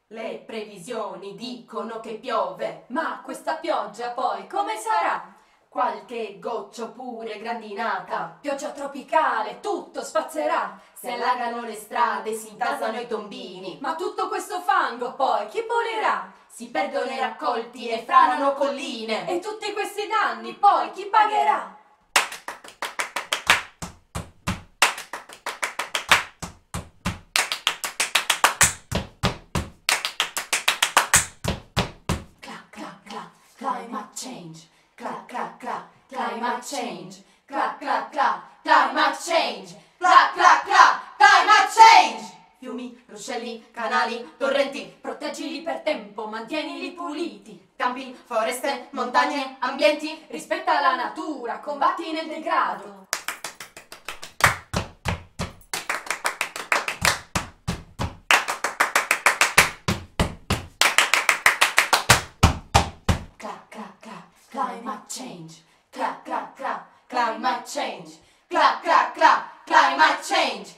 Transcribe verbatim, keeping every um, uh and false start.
Le previsioni dicono che piove, ma questa pioggia poi come sarà? Qualche goccia pure grandinata, pioggia tropicale, tutto spazzerà. si allagano le strade, si intasano i tombini, ma tutto questo fango poi chi pulirà? Si perdono i raccolti e franano colline, e tutti questi danni poi chi pagherà? Climate change, cla cla cla, climate change, cla cla cla, climate change, cla cla cla, climate change. Fiumi, ruscelli, canali, torrenti, proteggili per tempo, mantienili puliti. Campi, foreste, montagne, ambienti, rispetta la natura, combatti nel degrado. Climate change, cla cla cla, climate change, cla cla cla, climate change.